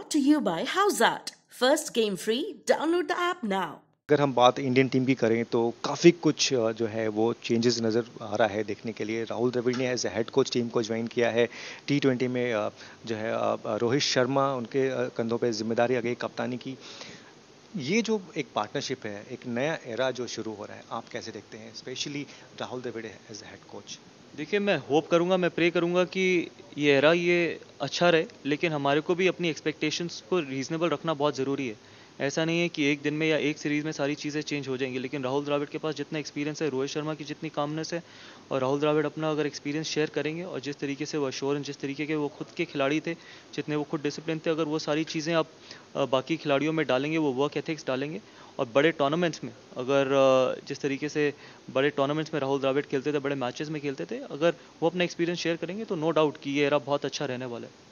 Brought to you by Howzat. First game free. Download the app now. अगर हम बात Indian team की करें तो काफ़ी कुछ जो है वो चेंजेस नज़र आ रहा है देखने के लिए। राहुल द्रविड़ ने as a head coach team को ज्वाइन किया है। T20 में जो है रोहित शर्मा उनके कंधों पे जिम्मेदारी आ गई कप्तानी की। ये जो एक पार्टनरशिप है, एक नया एरा जो शुरू हो रहा है, आप कैसे देखते हैं specially Rahul Dravid as a head coach? देखिए, मैं होप करूंगा, मैं प्रे करूंगा कि ये एरा ये अच्छा रहे, लेकिन हमारे को भी अपनी एक्सपेक्टेशंस को रीजनेबल रखना बहुत ज़रूरी है। ऐसा नहीं है कि एक दिन में या एक सीरीज़ में सारी चीज़ें चेंज हो जाएंगी, लेकिन राहुल द्रविड़ के पास जितना एक्सपीरियंस है, रोहित शर्मा की जितनी कामनेस है, और राहुल द्रविड़ अपना अगर एक्सपीरियंस शेयर करेंगे और जिस तरीके से वो अश्योरेंस, जिस तरीके के वो खुद के खिलाड़ी थे, जितने वो खुद डिसिप्लिन थे, अगर वो सारी चीज़ें आप बाकी खिलाड़ियों में डालेंगे, वो वर्क एथिक्स डालेंगे, और बड़े टूर्नामेंट्स में अगर जिस तरीके से बड़े टूर्नामेंट्स में राहुल द्रविड़ खेलते थे, बड़े मैचेस में खेलते थे, अगर वो अपना एक्सपीरियंस शेयर करेंगे तो नो डाउट कि ये एरा बहुत अच्छा रहने वाला है।